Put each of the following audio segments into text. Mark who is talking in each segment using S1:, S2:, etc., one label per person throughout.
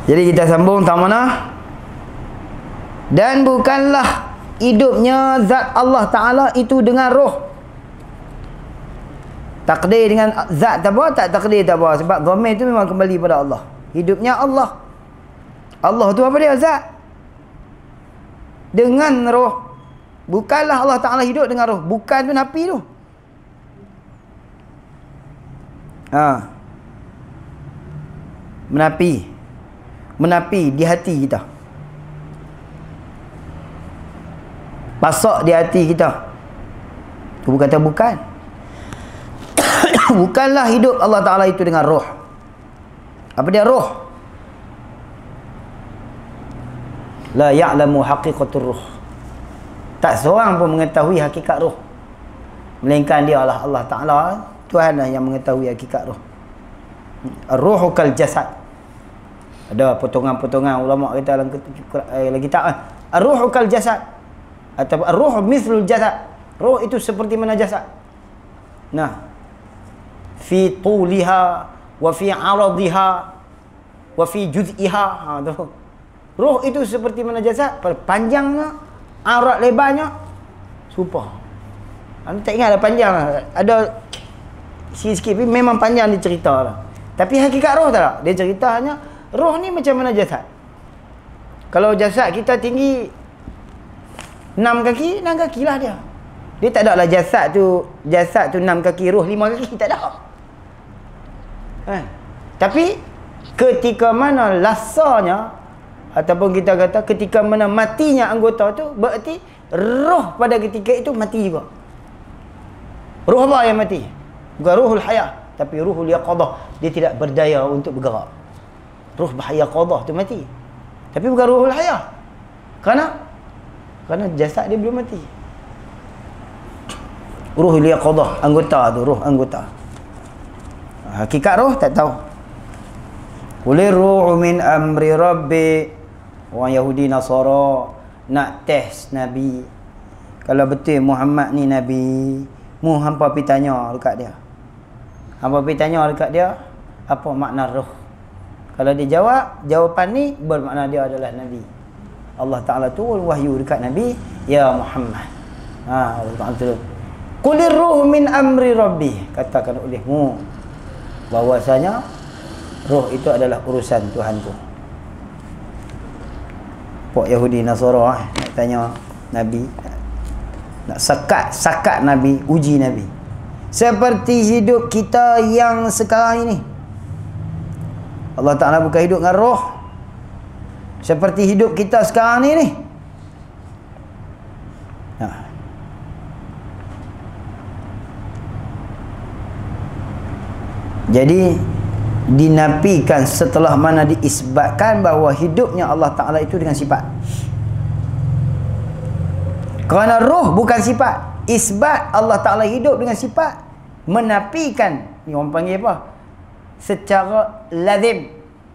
S1: Jadi kita sambung tak mana? Dan bukanlah hidupnya zat Allah Ta'ala itu dengan roh. Takdir dengan zat tak apa, tak takdir tak apa. Sebab dhamir itu memang kembali pada Allah. Hidupnya Allah. Allah tu apa dia? Zat. Dengan roh. Bukanlah Allah Ta'ala hidup dengan roh. Bukan tu napi tu. Menapi di hati kita. Pasak di hati kita. Itu kata bukan. Bukanlah hidup Allah Ta'ala itu dengan roh. Apa dia roh? La ya'lamu haqiqatur ruh. Tak seorang pun mengetahui hakikat roh, melainkan dia Allah Ta'ala, Tuhan lah yang mengetahui hakikat roh. Ar-ruhu kal jasad. Ada potongan-potongan ulama kata dalam kitab ar-ruhu kal jasad, atau ar-ruhu mithlul jasad. Roh itu seperti mana jasad. Nah, fi tuliha wa fi aradiha wa fi juz'iha. Tu. Roh itu seperti mana jasad, panjangnya, arad lebarnya serupa. Anda tak ingat ada panjang, ada sikit-sikit memang panjang dia cerita lah. Tapi hakikat roh tak? Dia cerita hanya roh ni macam mana jasad. Kalau jasad kita tinggi 6 kaki, 6 kaki lah dia. Dia tak ada lah jasad tu 6 kaki, roh 5 kaki, tak ada. Tapi ketika mana lasanya, ataupun kita kata ketika mana matinya anggota tu, berarti roh pada ketika itu mati juga. Roh apa yang mati? Bukan ruhul hayah, tapi ruhul yaqadah. Dia tidak berdaya untuk bergerak. Ruh bahaya qadah tu mati. Tapi bukan ruhul hayah. Kerana jasad dia belum mati. Ruhul yaqadah, anggota tu, roh anggota. Hakikat roh tak tahu. Qulir ruhu min amri rabbi. Orang Yahudi Nasara nak test Nabi. Kalau betul Muhammad ni Nabi, hampa pergi tanya dekat dia. Hampa pergi tanya dekat dia, apa makna roh? Kalau dia jawab, jawapan ni bermakna dia adalah Nabi. Allah Ta'ala turun wahyu dekat Nabi, ya Muhammad. Allah Ta'ala turun. Qulir ruhu min amri rabbi. Katakan olehmu bahwasanya roh itu adalah urusan Tuhanku. Pok Yahudi Nasara nak tanya Nabi, nak sakat Nabi, uji Nabi. Seperti hidup kita yang sekarang ini. Allah Ta'ala bukan hidup dengan roh. Seperti hidup kita sekarang ni. Jadi dinafikan setelah mana diisbatkan bahawa hidupnya Allah Ta'ala itu dengan sifat. Kerana roh bukan sifat. Isbat Allah Ta'ala hidup dengan sifat, menafikan, ni orang panggil apa? Secara lazim.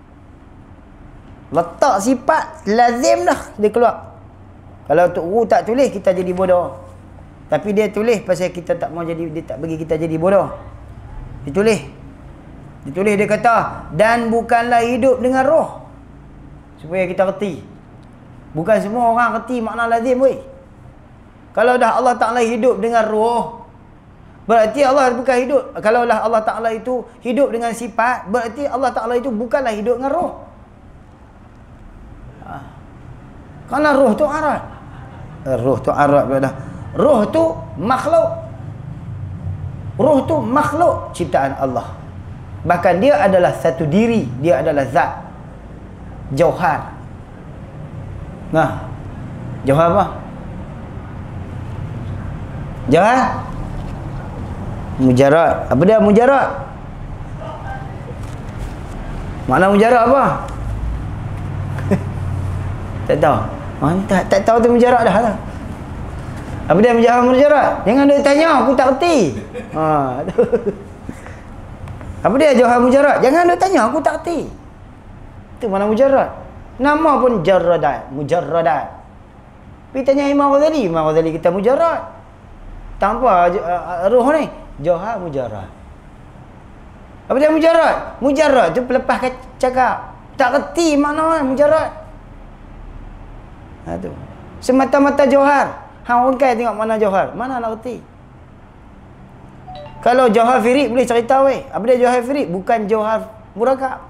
S1: Letak sifat, lazim dah dia keluar. Kalau Tok Guru tak tulis, kita jadi bodoh. Tapi dia tulis pasal kita tak mau jadi, dia tak bagi kita jadi bodoh. Ditulis dia kata, dan bukanlah hidup dengan roh. Supaya kita reti. Bukan semua orang reti makna lazim weh. Kalau dah Allah Ta'ala hidup dengan roh, berarti Allah bukan hidup. Kalau dah Allah Ta'ala itu hidup dengan sifat, berarti Allah Ta'ala itu bukanlah hidup dengan roh. Kerana roh tu arad. Roh tu arad pula dah. Roh tu makhluk. Roh tu makhluk ciptaan Allah. Bahkan dia adalah satu diri, dia adalah zat, jauhar. Nah, jauhar apa? Jauhar mujarrad. Apa dia mujarrad? Makna mujarrad apa? Tak tahu. Tak tahu tu mujarrad dah lah. Apa dia mujarrad? Jangan dia tanya, aku tak reti. Apa dia jauhar mujarrad? Jangan dia tanya, aku tak reti. Itu mana mujarrad? Nama pun jarradat, mujarradat. Pergi tanya Imam Ghazali, Imam Ghazali kita mujarrad. Tanpa roh ni, jauhar mujarrad. Apa dia mujarrad? Mujarrad tu pelepas cakap. Tak reti mana mujarrad. Tu. Semata-mata Johar. Hang orang kai tengok mana Johar. Mana nak reti? Kalau Johar Firid boleh cerita weh. Apa dia Johar Firid? Bukan Johar Murakab.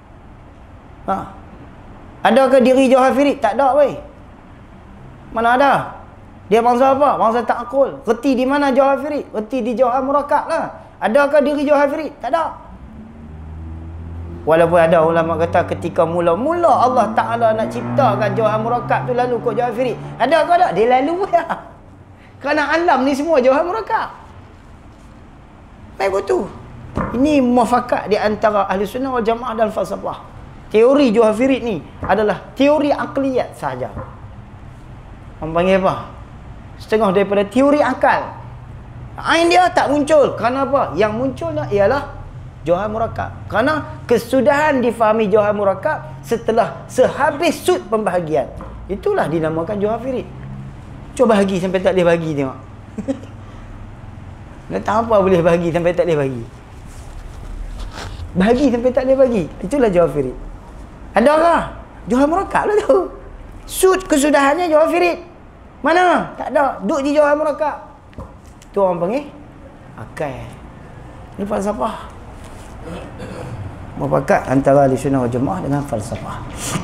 S1: Adakah diri Johar Firid? Tak ada weh. Mana ada? Dia bangsa apa? Bangsa ta'akul. Reti di mana Johar Firid? Reti di Johar Murakab lah. Adakah diri Johar Firid? Tak ada. Walaupun ada ulama kata ketika mula-mula Allah Ta'ala nak ciptakan Johar Murakab tu lalu kot Johar Firid. Ada ke tak? Dia lalu ya. Kerana alam ni semua Johar Murakab. Baik betul. Ini muafakat di antara Ahli Sunnah wal Jamaah dan falsafah. Teori Johar Firid ni adalah teori akliyat sahaja. Orang panggil apa? Setengah daripada teori akal. Ain dia tak muncul. Kerana apa? Yang munculnya ialah Johar Murakab. Kerana kesudahan difahami Johar Murakab setelah sehabis sud pembahagian. Itulah dinamakan Johar Firid. Cuba bahagi sampai tak boleh bahagi tengok. Nak tahu apa boleh bahagi sampai tak boleh bahagi. Bahagi sampai tak boleh bahagi. Itulah Johar Firid. Adakah? Johar Murakab lah tu. Sud kesudahannya Johar Firid. Mana? Tak ada. Duduk di Johar Murakab. Tu orang panggil akal. Ini falsafah. Muafakat antara Ahli Sunnah wal Jamaah dengan falsafah.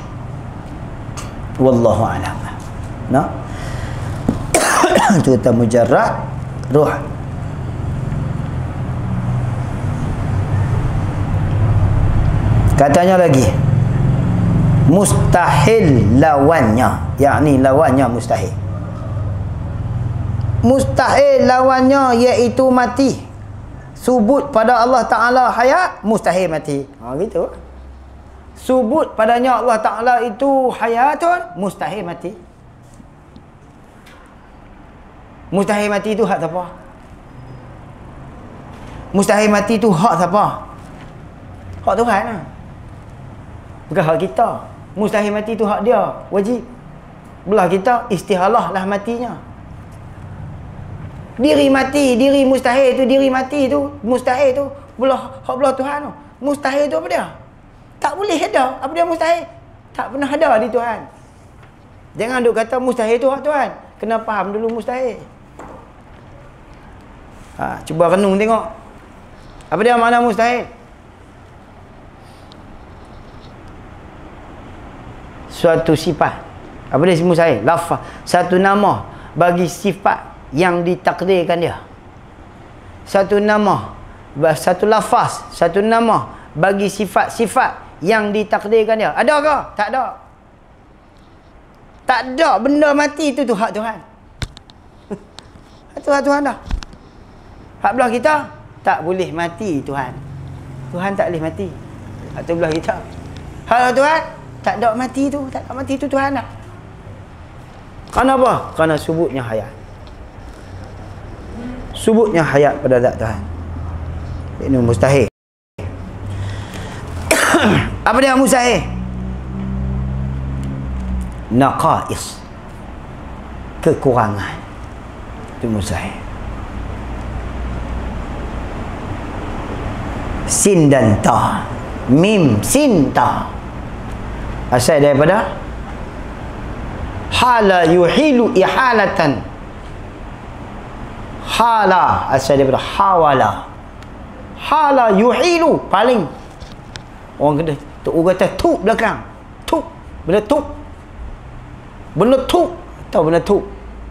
S1: Wallahu a'lam. Nah. Itu kita mujarrad ruh. Katanya lagi mustahil lawannya, yakni lawannya mustahil. Mustahil lawannya iaitu mati. Subut pada Allah Ta'ala hayat, mustahil mati. Gitu. Subut padanya Allah Ta'ala itu hayatun, mustahil mati. Mustahil mati itu hak siapa? Mustahil mati itu hak siapa? Hak Tuhan lah. Bukan hak kita. Mustahil mati itu hak dia, wajib. Belah kita istihalah lah matinya. Diri mati, diri mustahil tu, diri mati tu, mustahil tu, hak belah Tuhan tu. Mustahil tu apa dia? Tak boleh ada. Apa dia mustahil? Tak pernah ada di Tuhan. Jangan duk kata mustahil tu hak Tuhan. Kena faham dulu mustahil. Cuba renung tengok. Apa dia makna mustahil? Suatu sifat. Apa dia mustahil? Lafaz. Satu nama bagi sifat yang ditakdirkan dia. Satu nama, satu lafaz, satu nama bagi sifat-sifat yang ditakdirkan dia. Ada ke? Tak ada. Tak ada. Benda mati itu hak Tuhan. Itu hak Tuhan dah. Hak belah kita tak boleh mati Tuhan. Tuhan tak boleh mati. Hak tu belah kita. Hak Tuhan tak ada mati tu, tak ada mati tu Tuhan dah. Kerana apa? Kerana subutnya hayat. Subutnya hayat pada zat Tuhan. Ini mustahil. Apa dia mustahil? Naqais. Kekurangan. Itu mustahil. Sin dan ta. Mim, sin, ta. Asal daripada hala yuhilu ihalatan. Hala asal daripada hawala. Hala yuhilu paling. Orang kata tuk belakang. Tuk. Benda tuk. Benda tuk. Tahu benda tuk.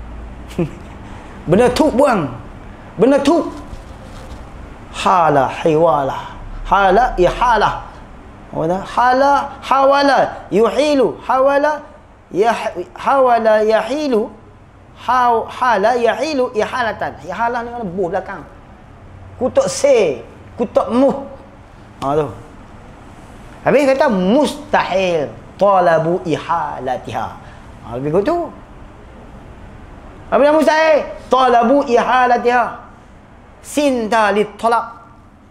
S1: Benda tuk buang. Benda tuk. Hala hiwala. Hala ihala. Hala hawala yuhilu. Hawala hawala yahilu. Hala yahilu ihalatan. Ihalah ni mana buh belakang. Kutuk se, kutuk muh. Tu. Habis kata mustahil talabu ihalatiha. Habis tu. Apa yang mustahil? Talabu ihalatiha. Sinta lit talab.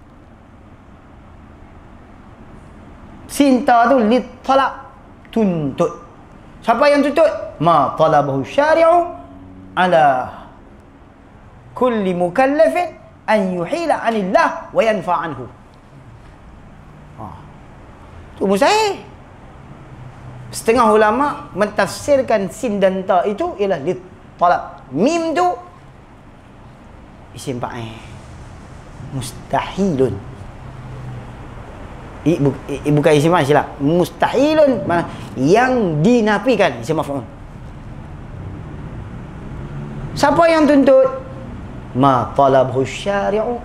S1: Sinta tu lit talab. Tuntut. Siapa yang tuntut? Ma talabahu syari'u ala kulli mukallafin an yuhila anillah wa yanfa anhu. Tu mustahil. Setengah ulama mentafsirkan sin dan ta itu ialah litalab. Mim tu isim fa'il. Mustahilun. Bukan isim fa'il, silap. Mustahilun mana yang dinafikan, isim maf'ul. Siapa yang tuntut? Ma talabhu syari'u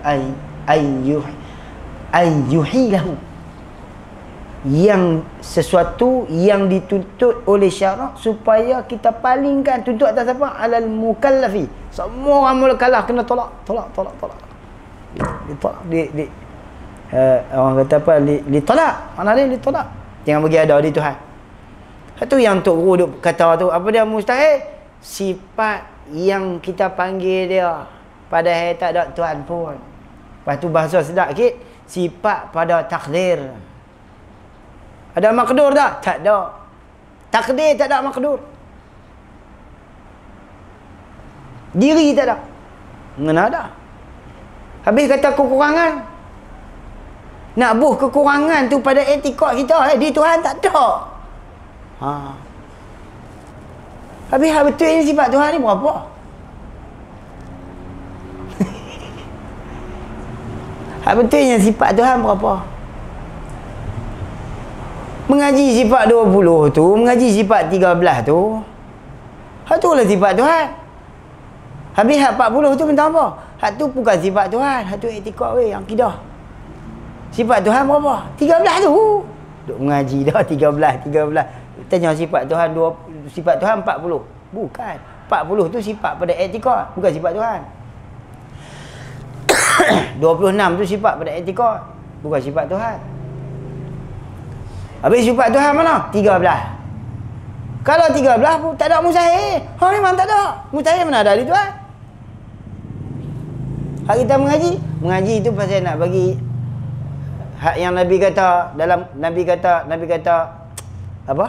S1: ayyuhilahu. Yang sesuatu yang dituntut oleh syarak supaya kita palingkan. Tuntut atas apa? Alal mukallafi. Semua orang mukallaf kena tolak. Ditolak. Orang kata apa? Ditolak. Mana dia ditolak? Jangan bagi ada di Tuhan. Itu yang Tok Guru duk kata tu. Apa dia mustahil? Sifat yang kita panggil dia padahal tak ada Tuhan pun. Lepas tu bahasa sedap sikit. Sifat pada takdir. Ada makdur tak? Tak ada. Takdir tak ada makdur. Diri tak ada. Mana ada? Habis kata kekurangan. Nak buh kekurangan tu pada etikot kita. Di Tuhan tak ada. Habis betul ni sifat Tuhan ni berapa? Betulnya sifat Tuhan berapa? Mengaji sifat 20 tu, mengaji sifat 13 tu, itulah sifat Tuhan. Habis hak 40 tu minta apa? Hak tu bukan sifat Tuhan, hak tu etikot weh, akidah. Sifat Tuhan berapa? 13 tu. Duk mengaji dah 13. Tanya sifat Tuhan sifat Tuhan 40. Bukan. 40 tu sifat pada etikot, bukan sifat Tuhan. 26 tu sifat pada etikot, bukan sifat Tuhan. Habis sifat Tuhan mana? 13. Kalau 13 pun tak ada mustahil. Memang tak ada. Mustahil mana ada di Tuhan? Hak kita mengaji itu pasal nak bagi hak yang Nabi kata dalam Nabi kata apa?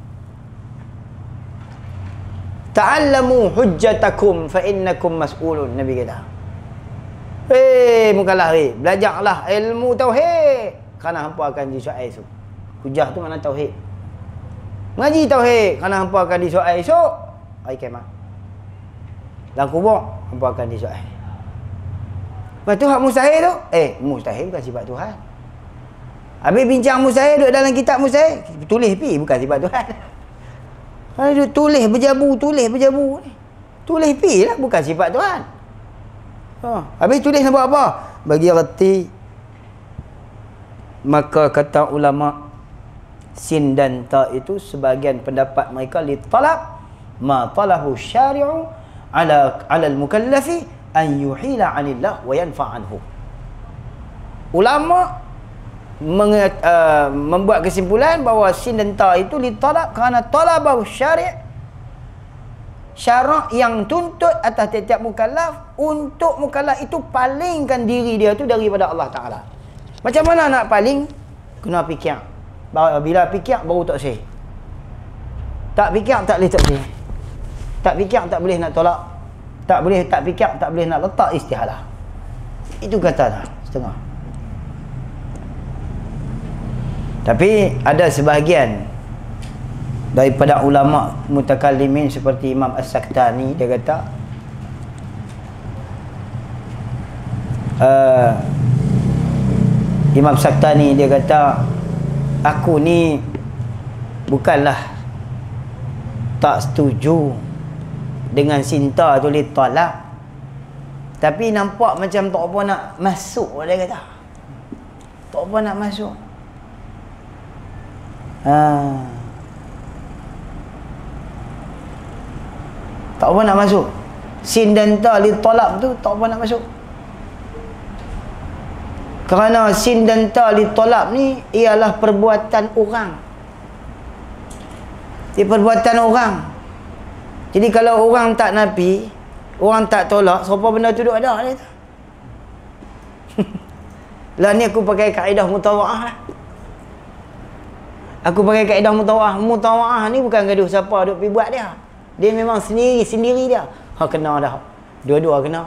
S1: Ta'allamu hujjatakum fa innakum mas'ulun. Nabi kata. Mukallaf belajarlah ilmu tauhid kerana hangpa akan disoal esok. Hujah tu mana tauhid. Mengaji tauhid kerana hangpa akan disoal esok hari kiamat. Dalam kubur hangpa akan disoal. Lepas tu hak mustahil tu, mustahil bukan sifat Tuhan. Habis bincang mustahil duduk dalam kitab mustahil, tulis pi bukan sifat Tuhan. Ada tulis berjabu ni. Tulis pi lah bukan sifat Tuhan. Habis tulis nak buat apa? Bagi reti. Maka kata ulama sin dan ta itu sebahagian pendapat mereka li talab ma talahu syari'u ala al-mukallafi an yuhila 'anillah wa yanfa' anhu. Ulama membuat kesimpulan bahawa sin dan ta itu li talab kerana talabahu syari' syarak yang tuntut atas tiap-tiap mukallaf untuk mukallaf itu palingkan diri dia tu daripada Allah Ta'ala. Macam mana nak paling? Kena fikir. Bila fikir baru tak sah. Tak fikir tak boleh tak sah. Tak fikir tak boleh nak tolak. Tak fikir tak boleh nak letak istihalah. Itu kata setengah. Tapi ada sebahagian daripada ulama mutakallimin seperti Imam As-Saktani, dia kata Imam Saktani dia kata aku ni bukanlah tak setuju dengan cinta tu li talak, tapi nampak macam tak apa nak masuk, dia kata tak apa nak masuk. Tak apa nak masuk. Sin dan ta li talab tu tak apa nak masuk. Kerana sin dan ta li talab ni ialah perbuatan orang. Dia perbuatan orang. Jadi kalau orang tak nafi, orang tak tolak, siapa benda tu duk ada dia tu. Lah ni aku pakai kaedah mutawaah lah. Aku pakai kaedah mutawaah. Mutawaah ni bukan gaduh siapa duk pergi buat dia. Dia memang sendiri dia. Kena dah. Dua-dua kena.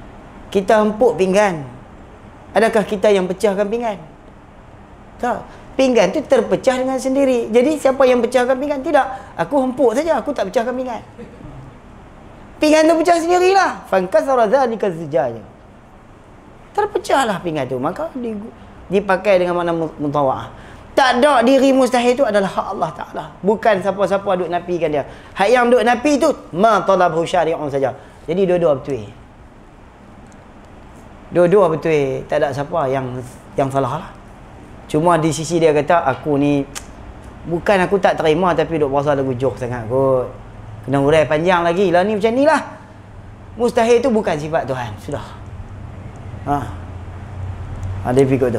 S1: Kita empuk pinggan. Adakah kita yang pecahkan pinggan? Tak. Pinggan tu terpecah dengan sendiri. Jadi siapa yang pecahkan pinggan? Tidak. Aku hempuk saja, aku tak pecahkan pinggan. Pinggan tu pecah sendirilah. Fankasara dzalika zujaja. Terpecahlah pinggan tu. Maka dipakai dengan makna mutawa'ah. Tak ada diri mustahil tu adalah hak Allah Ta'ala. Bukan siapa-siapa duk nafikan dia. Hak yang duk nafi tu ma talabhu syari'un saja. Jadi dua-dua betul. Dua-dua betul. Tak ada siapa yang salah lah. Cuma di sisi dia kata, aku ni bukan aku tak terima, tapi duk berasa lagu jok sangat kot. Kena urai panjang lagi lah ni, macam ni lah. Mustahil tu bukan sifat Tuhan. Sudah. Ada pikir tu.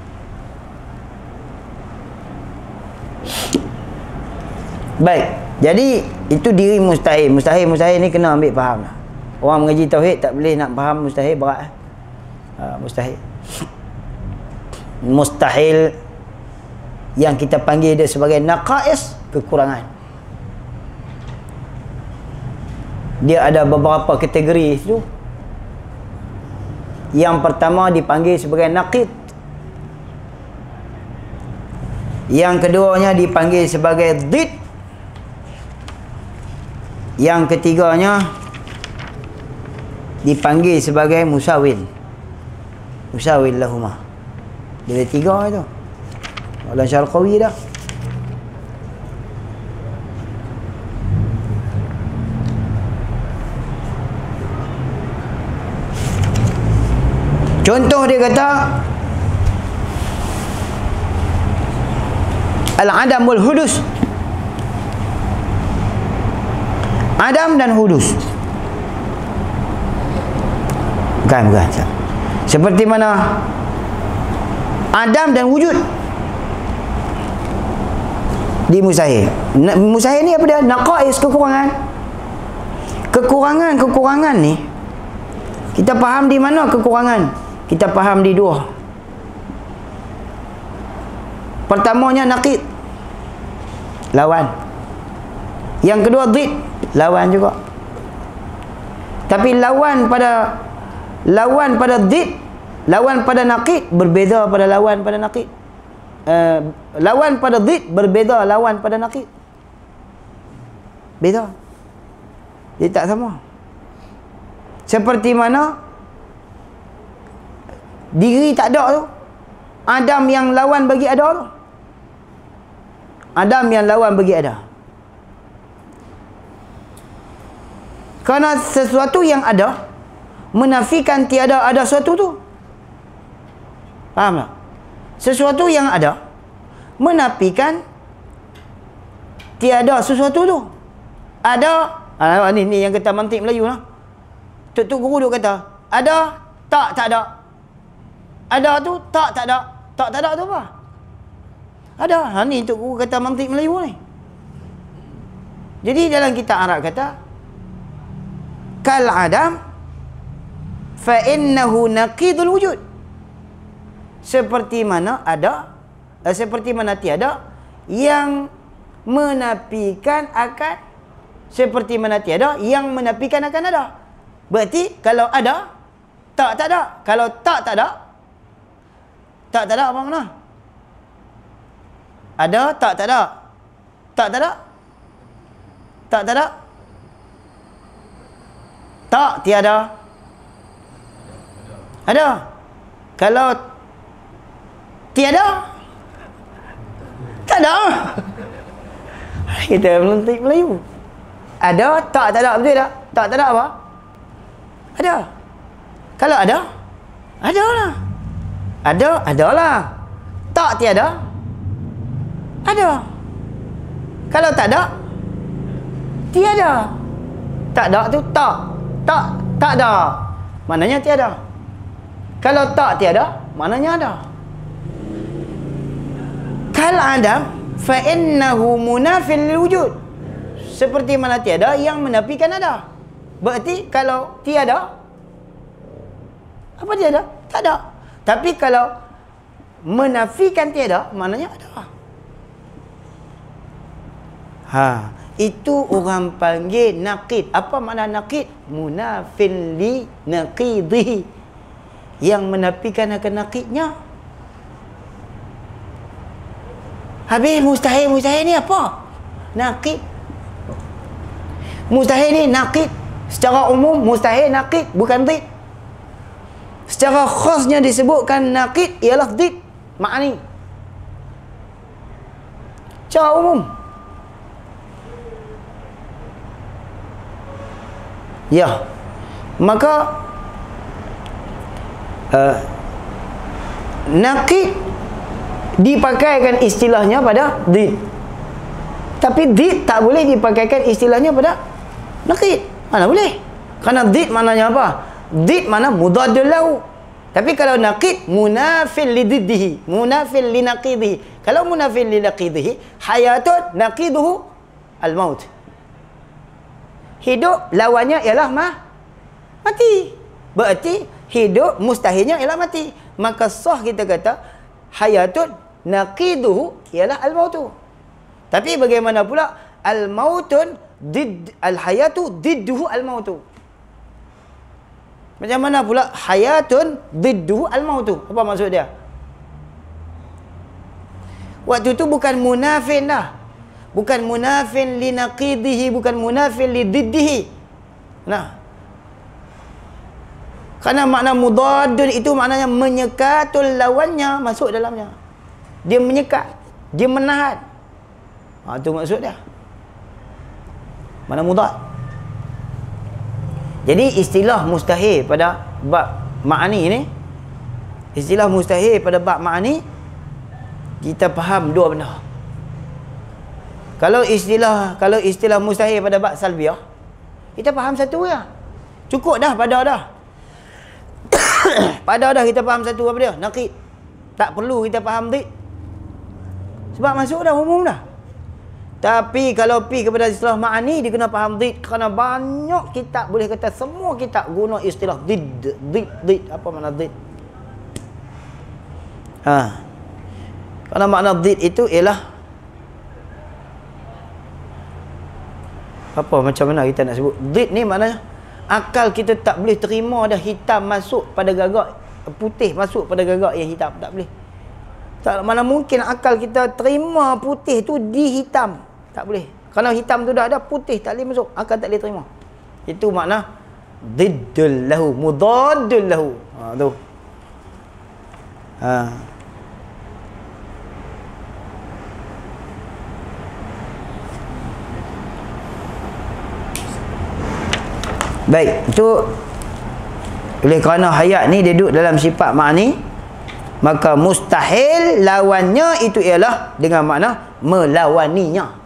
S1: Baik. Jadi itu diri mustahil. Mustahil ni kena ambil faham lah. Orang mengaji tauhid tak boleh nak faham mustahil, berat. Mustahil. Mustahil yang kita panggil dia sebagai naqais, kekurangan. Dia ada beberapa kategori tu. Yang pertama dipanggil sebagai naqid. Yang keduanya dipanggil sebagai dhid. Yang ketiganya dipanggil sebagai musawil. Musawil lahumah. Dia ada tiga tu. Dalam Syarqawi dah. Contoh dia kata al-adam wal hudus. Adam dan hudus. Bukan. Seperti mana Adam dan wujud di mustahil. Mustahil ni apa dia? Naqais, kekurangan. Kekurangan ni kita faham di mana kekurangan? Kita faham di dua. Pertamanya naqid, lawan. Yang kedua dhid, lawan juga. Tapi lawan pada dhid, lawan pada naqid berbeza pada lawan pada naqid. Lawan pada dhid berbeza lawan pada naqid. Beza. Dia tak sama. Seperti mana diri tak ada tu. Adam yang lawan bagi ada tu. Adam yang lawan bagi ada. Kerana sesuatu yang ada menafikan tiada ada sesuatu tu. Faham tak? Sesuatu yang ada menafikan tiada sesuatu tu. Ada. Ni yang kata mantik Melayu lah. Tok guru duk kata, ada, tak ada. Ada tu, tak ada. Tak ada tu apa? Ada. Ni tok guru kata mantik Melayu ni. Jadi dalam kitab Arab kata, kal adam fa innahu naqidul wujud. Seperti mana ada, seperti mana tiada, yang menafikan akan, seperti mana tiada yang menafikan akan ada. Berarti kalau ada, tak ada. Kalau tak ada, tak ada apa makna? Ada, tak ada. Tak ada. Tak ada. Tak, tiada. Ada. Kalau tiada, tak ada. Kita melentik Melayu. Ada, tak ada. Betul tak? Tak ada apa? Ada. Kalau ada, adalah. Ada, adalah. Tak tiada, ada. Kalau tak ada, tiada. Tak ada tu tak. Tak ada. Maknanya tiada. Kalau tak tiada, maknanya ada. Kal adam fa innahu munafil lil wujud. Seperti mana tiada yang menafikan ada. Berarti kalau tiada, apa tiada? Tak ada. Tapi kalau menafikan tiada, maknanya ada. Itu orang panggil naqid. Apa makna naqid? Munafil li naqidhi. Yang menafikan akan naqidnya. Habis mustahil ni apa? Naqid. Mustahil ni naqid. Secara umum mustahil naqid, bukan dhid. Secara khasnya disebutkan naqid ialah dhid, ma'ani. Secara umum. Ya. Maka naqid dipakaikan istilahnya pada dhid. Tapi dhid tak boleh dipakaikan istilahnya pada naqid. Mana boleh? Kerana dhid maknanya apa? Dhid mana mudaddul lahu. Tapi kalau naqid munafil li dhiddihi, munafil li naqidihi. Kalau munafil li naqidihi, hayatun naqiduhu al-maut. Hidup lawannya ialah mati. Berarti hidup mustahilnya ialah mati. Maka sah kita kata hayatun naqiduhu ialah al-mautu. Tapi bagaimana pula al-mautun al-hayatu didduhu al-mautu. Macam mana pula hayatun didduhu al-mautu? Apa maksud dia? Waktu tu bukan munafin dah. Bukan munafin li naqidihi, bukan munafin li diddihi. Nah. Karena makna mudaddun itu maknanya menyekatul lawannya masuk dalamnya. Dia menyekat, dia menahan. Itu maksud dia. Mana mudad. Jadi istilah mustahil pada bab ma'ani ni, istilah mustahil pada bab ma'ani, kita faham dua benda. Kalau istilah mustahil pada bab salbiah, kita faham satu ya. Cukup dah pada dah. Pada dah kita faham satu apa dia? Naqid. Tak perlu kita faham dhid. Sebab masuk dah umum dah. Tapi kalau pi kepada istilah ma'ani, dia kena faham dhid. Kerana banyak kitab, boleh kata semua kitab guna istilah dhid. Apa makna dhid? Kerana makna dhid itu ialah apa, macam mana kita nak sebut? Dhid ni maknanya akal kita tak boleh terima dah hitam masuk pada gagak putih, masuk pada gagak yang hitam. Tak boleh. Tak, mana mungkin akal kita terima putih tu di hitam. Tak boleh. Kerana hitam tu dah ada, putih tak boleh masuk. Akal tak boleh terima. Itu makna diddul lahu, mudaddul lahu. Tu. Baik, itu oleh kerana hayat ni dia duduk dalam sifat ma'ani, maka mustahil lawannya itu ialah dengan makna melawaninya.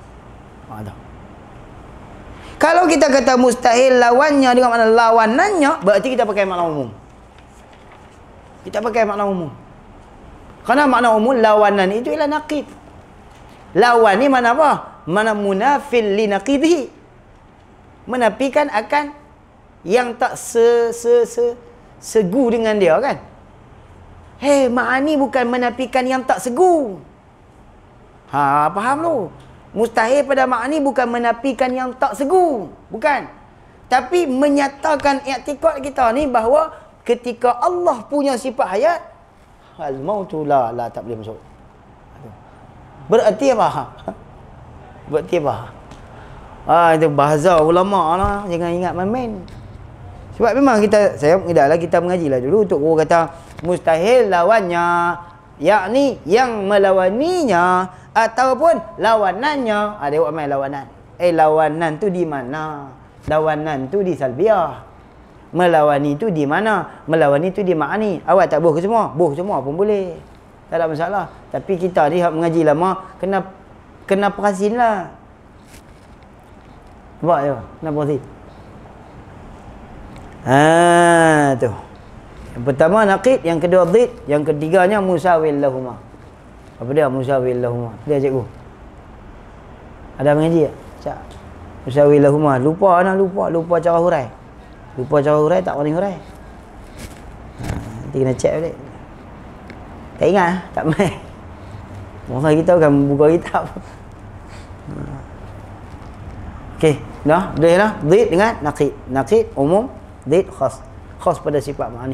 S1: Kalau kita kata mustahil lawannya dengan makna lawanannya, berarti kita pakai makna umum. Kita pakai makna umum. Kerana makna umum lawanan itu ialah naqid. Lawan ni mana apa? Mana munafil li naqidihi. Menafikan akan yang tak segu dengan dia kan. Ma'ani bukan menafikan yang tak segu. Faham tu? Mustahil pada ma'ani bukan menafikan yang tak segu, bukan. Tapi menyatakan i'tikad kita ni bahawa ketika Allah punya sifat hayat, al-mautu la tak boleh masuk. Berarti apa? Berarti apa? Itu bahasa ulama lah, jangan ingat main-main. Sebab memang saya tidaklah kita mengajilah dulu untuk guru kata mustahil lawannya, yakni yang melawaninya ataupun lawanannya. Dia buat main lawanan. Lawanan tu di mana? Lawanan tu di salbiah. Melawani tu di mana? Melawani tu di ma'ani. Awak tak boh ke semua? Boh semua pun boleh. Tak ada masalah. Tapi kita ni mengaji lama kena perasin lah. Nampak je? Kena perasin. Tu. Yang pertama naqid, yang kedua dhid, yang ketiganya musawil lahuma. Apa dia musawil lahuma? Dia cikgu. Ada mengaji tak? Cak. Musawil lahuma. Lupa cara hurai. Lupa cara hurai tak boleh hurai. Nanti kena check balik. Tak ingat tak main. Masa kita kan buka kitab. Okey, dah, dah dhid dengan naqid. Naqid umum, dhid khas. Khas pada sifat ma'ani.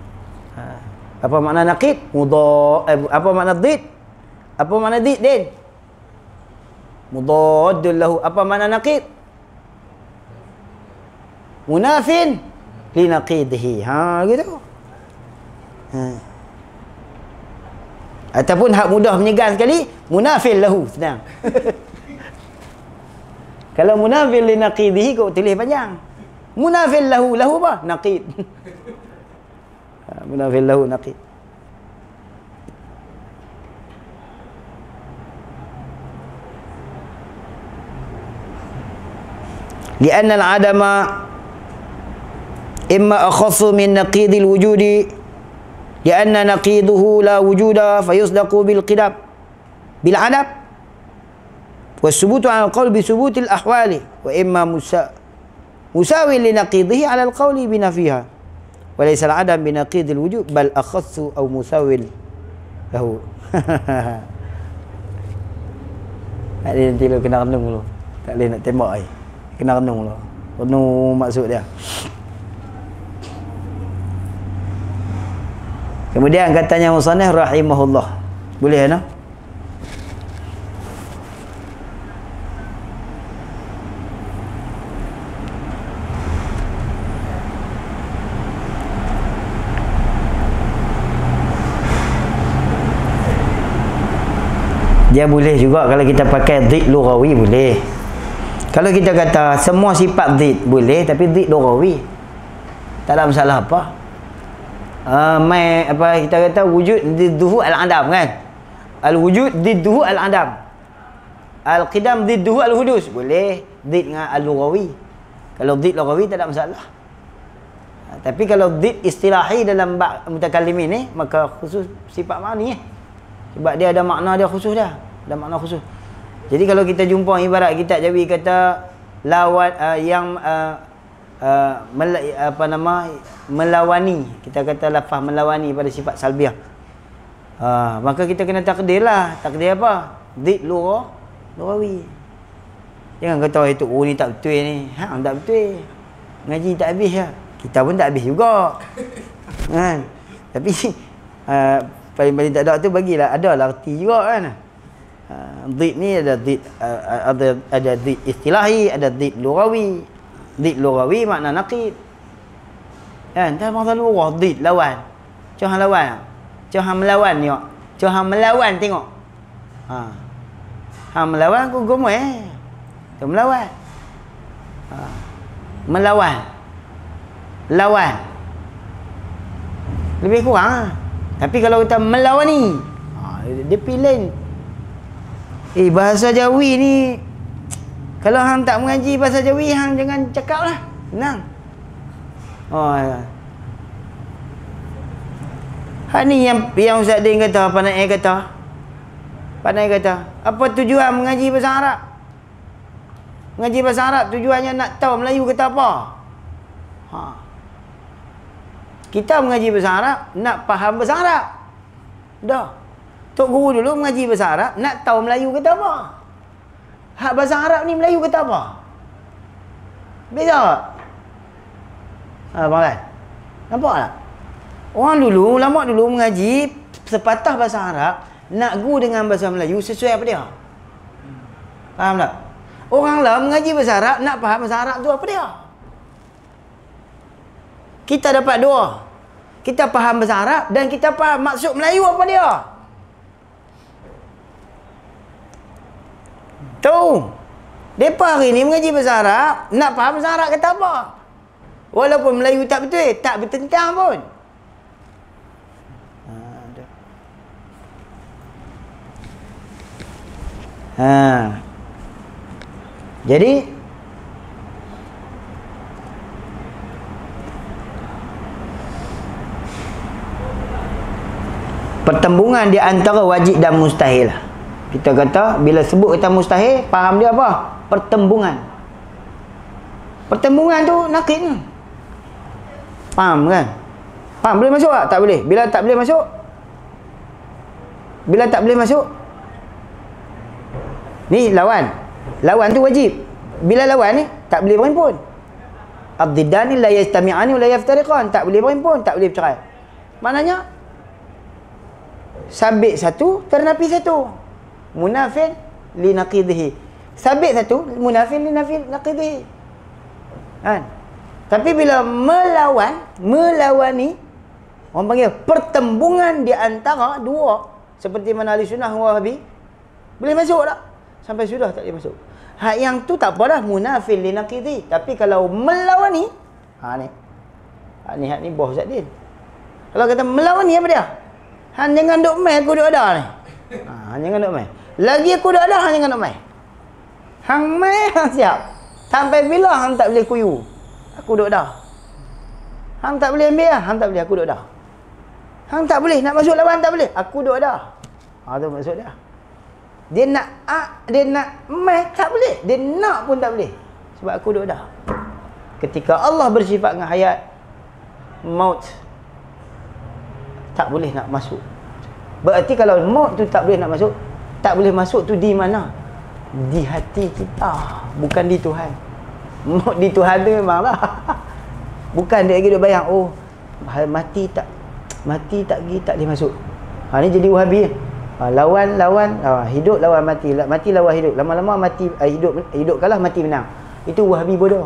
S1: Apa makna naqid? Apa makna dhid? Apa makna dhid, Din? Mudaddun lahu. Apa makna naqid? Munafin li naqidihi. Ha, gitu. Ha. Ataupun hak mudah menyegar sekali, munafil lahu, senang. Kalau munafil li naqidihi kau tulis panjang. Munafil lahu, lahu apa? Naqid. Munafil lahu naqid. لأن العدم إما أخص من نقيض الوجود لأن نقيضه لا وجود فيصدق بالقدم بالعدم والثبوت على القول بثبوت الأحوال وإما مساوي لنقيضه على القول بنفيها وليس العدم بنقيض الوجود بل أخص أو مساوي له. Nanti lo kena renung dulu. Tak boleh nak tembak ai. Kena renung dulu. Renung maksud dia. Kemudian katanya musannif rahimahullah. Boleh no? Dia boleh juga kalau kita pakai dhid lughawi boleh. Kalau kita kata semua sifat dhid boleh, tapi dhid lughawi tak ada masalah apa. Apa kita kata wujud didduhu al-adam kan? Al-wujud didduhu al-adam. Al-qidam didduhu al-hudus. Boleh dhid dengan al-lughawi. Kalau dhid lughawi tak ada masalah. Tapi kalau dhid istilahi dalam mutakallimin ni, maka khusus sifat ma'ni sebab dia ada makna dia khusus dah. Ada makna khusus. Jadi kalau kita jumpa ibarat kitab Jawi kata lawan melawani, kita kata lafaz melawani pada sifat salbiah, maka kita kena takdir lah. Takdir apa? Dhid lughawi. Jangan kata itu ni tak betul ni. Tak betul. Ngaji tak habis lah. Kita pun tak habis juga. Kan? Tapi paling-paling tak ada tu bagilah ada lah arti juga kan. Dhid ni ada dhid ada dhid istilahi, ada dhid lughawi. Dhid lughawi makna naqid. Kan? Tak maksud lughah dhid lawan. Cuba hang lawan. Cuba hang melawan tengok. Cuba hang melawan tengok. Hang melawan aku gomel. Tu melawan. Melawan. Lawan. Lebih kurang. Tapi kalau kita melawani, dia pilih. Bahasa Jawi ni, kalau hang tak mengaji bahasa Jawi, hang jangan cakap lah. Senang. Ya. Hak ni yang Ustaz Din kata, Panai kata, apa tujuan mengaji bahasa Arab? Mengaji bahasa Arab tujuannya nak tahu Melayu kata apa? Kita mengaji bahasa Arab nak faham bahasa Arab. Dah. Tok guru dulu mengaji bahasa Arab nak tahu Melayu kata apa. Hak bahasa Arab ni Melayu kata apa? Beza tak? Abang kan? Nampak tak? Orang dulu, ulama dulu mengaji sepatah bahasa Arab nak guru dengan bahasa Melayu sesuai apa dia. Faham tak? Orang lah mengaji bahasa Arab nak faham bahasa Arab tu apa dia. Kita dapat dua. Kita faham bahasa Arab dan kita faham maksud Melayu apa dia. Tu. Depa hari ni mengaji bahasa Arab, nak faham bahasa Arab kata apa. Walaupun Melayu tak betul, tak bertentang pun. Jadi pertembungan di antara wajib dan mustahil. Kita kata bila sebut kata mustahil, faham dia apa? Pertembungan. Pertembungan tu nakid ni. Faham kan? Faham boleh masuk tak? Tak boleh. Bila tak boleh masuk? Bila tak boleh masuk? Ni lawan. Lawan tu wajib. Bila lawan ni tak boleh berhimpun. Ad-diddani la yastami'ani wa la yaftariqan. Tak boleh berhimpun, tak boleh bercerai. Maknanya sabit satu, ternapi satu. Munafin li naqidihi. sabit satu, munafil li naqidhi. Kan? Tapi bila melawani, orang panggil pertembungan di antara dua, seperti mana ahli sunnah dan Wahabi, boleh masuk tak? Sampai sudah tak boleh masuk. Hak yang tu tak apa dah, munafil li naqidhi. Tapi kalau melawani, hak ni bawah Ustaz Din. Kalau kata melawani apa dia? Han jangan duk mai, aku duk ada ni. Han jangan duk mai. Lagi aku duk ada, han jangan duk mai. Hang mai, hang siap. Sampai bila hang tak boleh kuyu? Aku duk dah. Hang tak boleh ambil, hang tak boleh, aku duk dah. Hang tak boleh nak masuk lawan, tak boleh, aku duk dah. Tu maksud dia. Dia nak mai tak boleh, dia nak pun tak boleh. Sebab aku duk dah. Ketika Allah bersifat dengan hayat, maut tak boleh nak masuk. Berarti kalau maut tu tak boleh nak masuk, tak boleh masuk tu di mana? Di hati kita, bukan di Tuhan. Maut di Tuhan tu memanglah. Bukan dia lagi duk bayang, oh mati tak pergi, tak boleh masuk. Ni jadi Wahabi. Lawan hidup lawan mati, mati lawan hidup, lama-lama mati hidup kalah, mati menang. Itu Wahabi bodoh.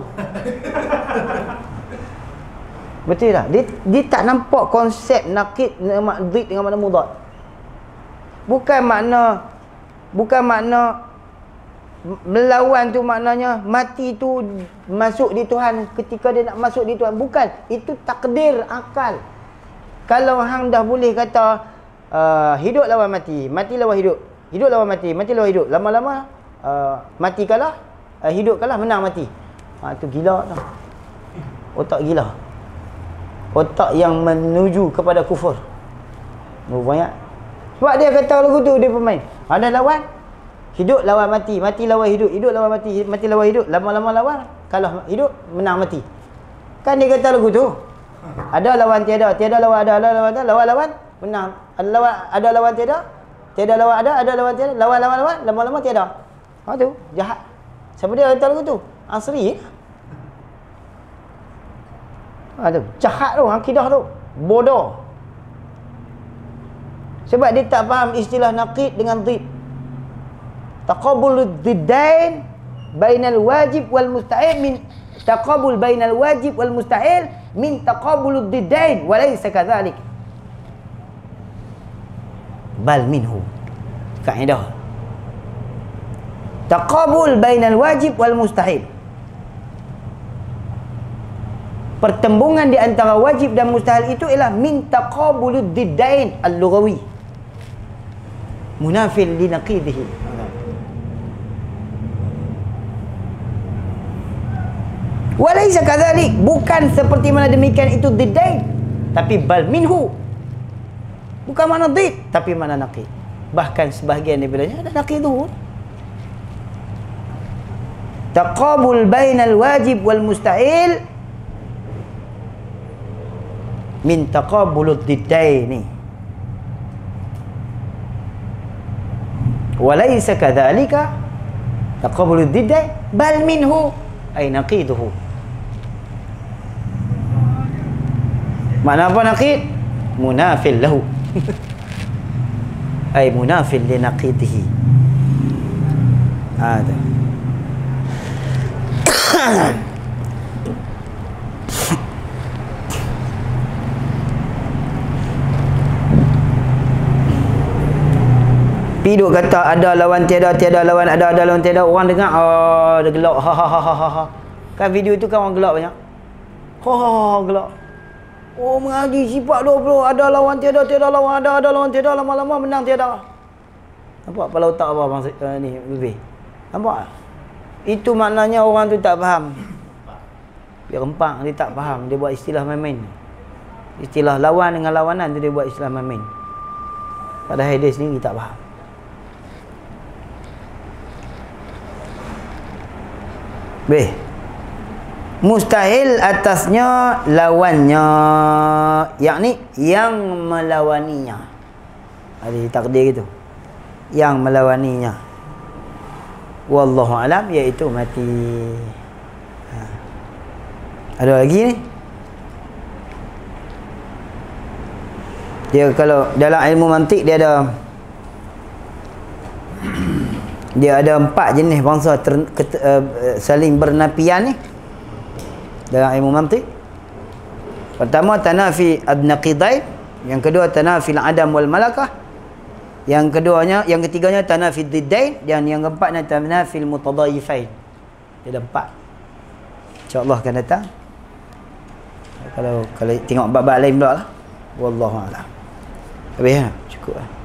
S1: Betul tak? Dia tak nampak konsep nakid dengan makdid dengan makna mudad. Bukan makna melawan tu maknanya mati tu masuk di Tuhan ketika dia nak masuk di Tuhan. Bukan. Itu takdir akal. Kalau hang dah boleh kata hidup lawan mati, mati lawan hidup, hidup lawan mati, mati lawan hidup, lama-lama mati kalah, hidup kalah, menang mati. Tu gila tu. Otak gila. Otak yang menuju kepada kufur. Banyak. Sebab dia kata lagu tu, dia pemain. Ada lawan, hidup lawan mati, mati lawan hidup, hidup lawan mati, mati lawan hidup, lama-lama lawan, kalah hidup, menang mati. Kan dia kata lagu tu. Ada lawan tiada, tiada lawan ada lawan tiada, lawan menang. Ada lawan tiada, tiada lawan ada lawan tiada, lawan lama-lama tiada. Tu jahat. Siapa dia kata lagu tu? Asri. Tu jahat tu, akidah tu bodoh. Sebab dia tak faham istilah naqid dengan dhid. Taqabulud dhiddain bainal wajib wal mustahil min taqabul bainal wajib wal mustahil min taqabulud dhiddain wa laysa kadzalik. Bal minhu. Kaedah. Taqabul bainal wajib wal mustahil. Pertembungan di antara wajib dan mustahil itu ialah min taqabulud dhiddain al-lughawi. Munafil li naqidhihi. Walaysa kadzalik, bukan seperti mana demikian itu dhiddain, tapi bal minhu. Bukan mana dhid, tapi mana naqid. Bahkan sebahagian daripadanya ada naqidun. Taqabul bainal wajib wal mustahil min taqabulud dhiddaini. Walaysa kadzalika taqabulud dhiddain bal minhu ay naqiduhu. Makna apa naqid? Munafil lahu. Ay munafil li naqidihi. Ada. Piduk kata ada lawan tiada, tiada lawan ada lawan tiada. Orang dengar, dia gelak. Ha ha ha ha ha. Kan video tu kan orang gelak banyak. Ha ha ha gelak. Oh, mengaji sifat 20, ada lawan tiada, tiada lawan ada lawan tiada, lama-lama menang tiada. Nampak kepala otak apa maksud ni lebih. Nampak? Itu maknanya orang tu tak faham. Dia rempang, dia tak faham, dia buat istilah main-main. Istilah lawan dengan lawanan tu dia buat istilah main-main. Padahal dia sendiri tak faham. Mustahil atasnya lawannya, yakni yang melawaninya. Ada takdir gitu. Yang melawaninya. Wallahu alam, iaitu mati. Ada lagi ni? Dia kalau dalam ilmu mantik dia ada Dia ada 4 jenis bangsa saling bernafian ni dalam ilmu mantiq. Pertama tanafi ad-naqidain, yang kedua tanafi al-adam wal malakah, yang ketiganya tanafi ad-diddain, dan yang keempatnya tanafi al-mutadayifain. Dia ada 4. Insya-Allah akan datang. Kalau tengok bab-bab lain pula lah. Wallahu a'lam. Habis dah? Cukup lah.